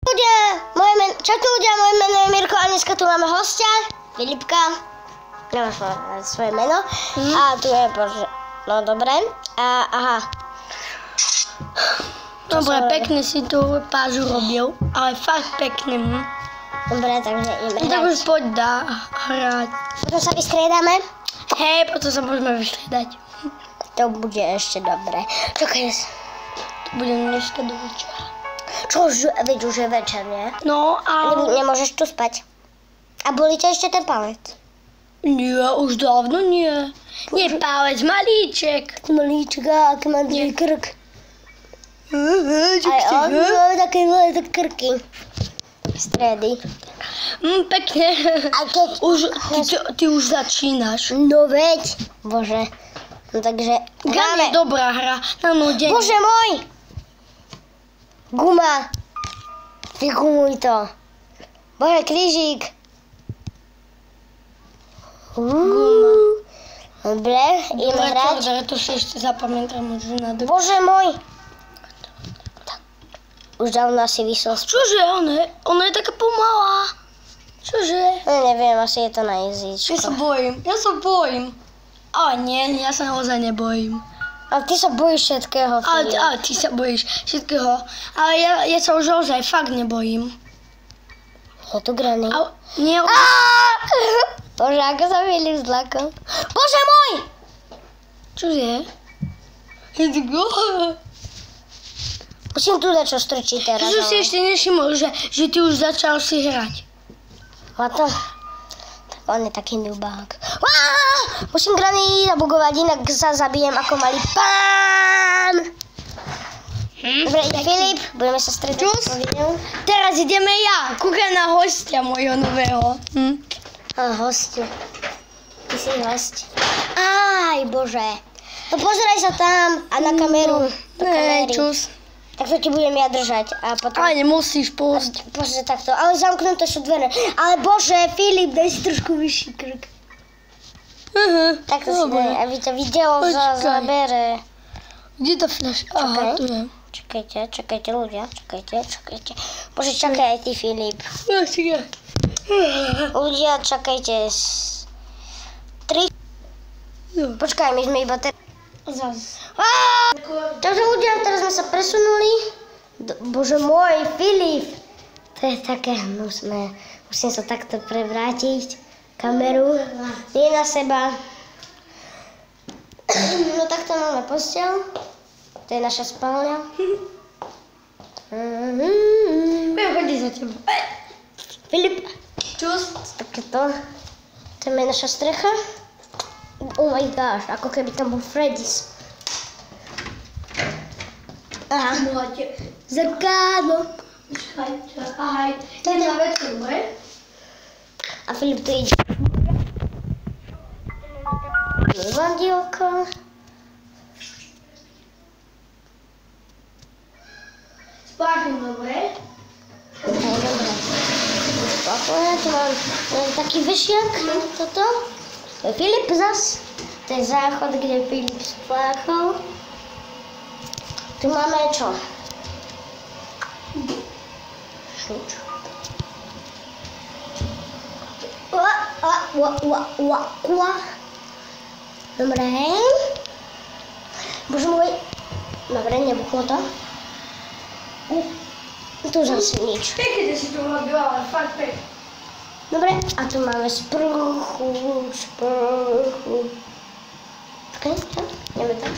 Čaute ľudia, moje meno je Mirko a dneska tu máme hostia, Filipka, nemá svoje meno a tu je, no dobre, aha. Dobre, pekne si tu pážu robil, ale fakt pekne. Dobre, takže ideme hrať. Tak už poď hrať. Potom sa vystriedame. Hej, potom sa môžeme vystriedať. To bude ešte dobre. Čakaj. To bude dneska do večera. Čo, veď už je večer, nie? No a... Nemôžeš tu spať. A bolí ťa ešte ten palec? Nie, už dávno nie. Nie palec, malíček. Malíček, aký má dlhý krk. Aj on má také malé krky. Stredy. Pekne. A keď... Ty už začínaš. No veď. Bože. No takže... Gun je dobrá hra. No, deň. Bože môj! Guma. Vygumuj to. Bože, krížik. Guma. Dobre, ideme hrať. Dobre, to si ešte zapamätám možno na dobu. Bože môj. Už dávno asi vysol. Čože, ona je taká pomalá. Čože? No neviem, asi je to na jazyčko. Ja sa bojím. Ale nie, ja sa naozaj nebojím. Ale ty sa bojíš všetkého, Filip. Ale ty sa bojíš všetkého. Ale ja sa už naozaj fakt nebojím. Je tu graný. Nie. Bože, ako sa Filip zlakol. Bože môj! Čože? Je to gohe. Musím tu dať čo strčiť teraz. Čo som si ešte nevšimol, že ty už začal si hrať. A to? Tak on je taký nubák. Musím grany zabugovať, inak sa zabijem ako malý pán. Dobre, ide Filip, budeme sa stretnúť. Teraz ideme ja, kúkaj na hostia mojho nového. Hostia. Ty si host. Aj, Bože. No pozeraj sa tam a na kameru. Ne, čus. Tak to ti budem ja držať a potom... Ale nemusíš pozrieť. Pozri takto, ale zamknuté sú dvere. Ale Bože, Filip, daj si trošku vyšší krk. Takto si daj, aby to video zabere. Kde tá fľaša? Aha, tu je. Čakajte ľudia, čakajte. Bože, čakaj aj ty, Filip. Ľudia, čakajte. 3. Počkaj, my sme iba teraz. Takže ľudia, teraz sme sa presunuli. Bože môj, Filip. To je také hnusné. Musím sa takto prevrátiť. Kameru. Nie na seba. No takto máme posteľ. To je naša spálňa. Budem chodiť za tebou. Filip. Čus. Takéto. To je naša strecha. Oh my gosh, ako keby tam bol Freddy's. Aha. Zrkadlo. Ahaj. To je na večer, dobre? A Filip tu ide. Vandielko. Spáchnem, dobre? Dobre. Spáchnem, tu mám taký vešiak. Toto. To je Filip zas. To je záchod, kde Filip spáchol. Tu máme čo? Šuč. Dobre. Bože môj. Dobre, nebuchlo to. Tu zase nič. Pekne si to robila, ale fakt pekne. Dobre, a tu máme sprchu. Počkaj, čo? Ideme tam.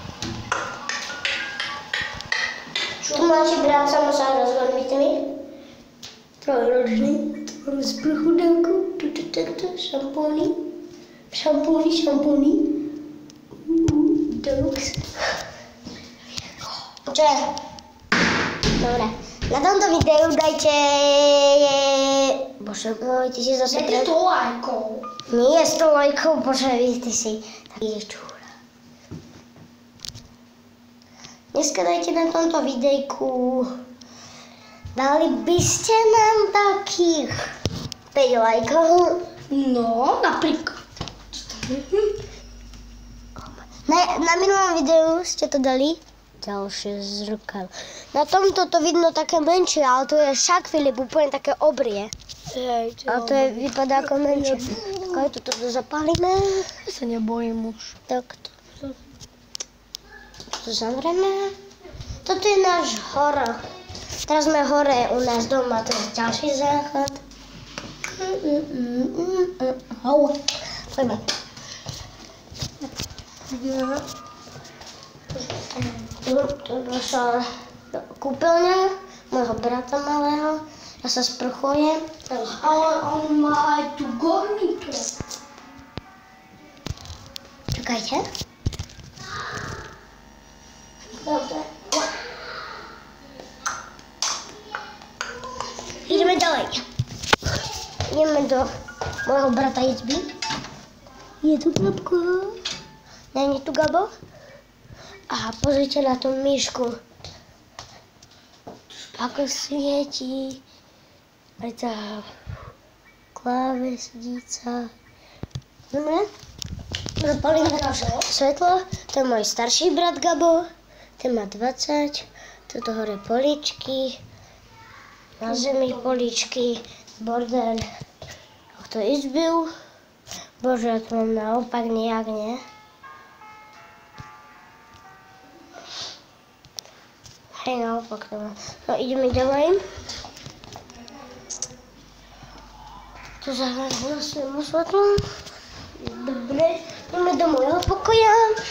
Tu máš brat sa musel rozhodnúť mi. Trojročný. Tu máme sprchu dávku. Tu takto, šampóny. Dux. Čo je? Dobre. Na tomto videu dajte... Bože môj, ty si zase... Dajte 100 lajkov. Nie 100 lajkov, bože, ty si... Tak ideš čúra. Dneska dajte na tomto videjku... Dali by ste nám takých... 5 lajkov. No, napríklad. Na minulom videu ste to dali. ďalšie zrkadlo. Na tomto to vidno také menšie, ale to je však Filip úplne také obrie. Hej, Ale to je, vypadá ako menšie. Tak aj toto zapálime. Ja sa nebojím už. Tak to zavrieme. Toto je náš hora. Teraz sme hore u nás doma, to je ďalší záchod. Poďme. Tu je naša kúpeľňa môjho brata malého. Ja sa sprchujem. Ale on má aj tu gornitu. Čakajte. Dobre. Ideme ďalej. Ideme do môjho brata izby. Je tu Gabko. Není tu Gabo? Aha, pozrite na tú myšku. Ako svieti. Aj tá klávesnica. Dobre? Zapalíme svetlo. To je môj starší brat Gabo. Ten má 20. Toto hore poličky. Na zemi poličky. Bordel. Tohto izbu. Bože, ja tu mám naopak nejak, nie? Hej, naopak to mám. No, ideme ďalej. Tu zahlasujeme svetlo. Dobre. Ideme do môjho pokoja.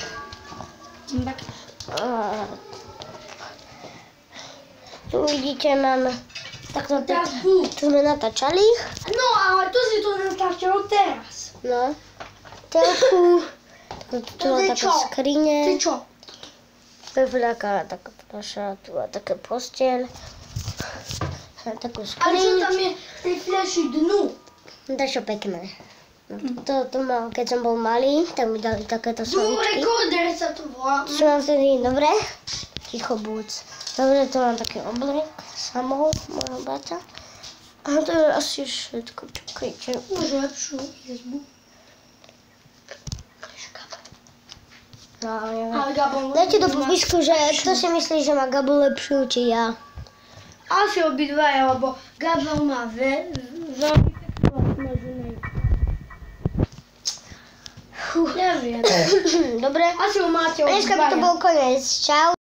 Tu vidíte, mám takto, tu sme natáčali. No, ale to si to natáčalo teraz. No, telku. Tu To mám je také čo? skrine. Ty čo? To je taká naša, tu má také posteľ. Takú A čo skriň. tam je v tej fľaši dnu? No, to je čo pekné. No, to mal, keď som bol malý, tak mi dali takéto Doom slovičky. recorder sa to volá. Čo mám vtedy, dobre? Ticho buď. Dobre, to mám taký oblek samou môjho brata. A to je asi všetko. Čakajte. Už lepšiu izbu. No, neviem. Ale Gabo... Dajte do popisku, že kto si myslí, že má Gabo lepšiu, či ja. Asi obidvaja, lebo Gabo má veľmi peknú možnej. Neviem. Dobre. Asi ho máte Dneska by to obidvaja. bol koniec. Čau.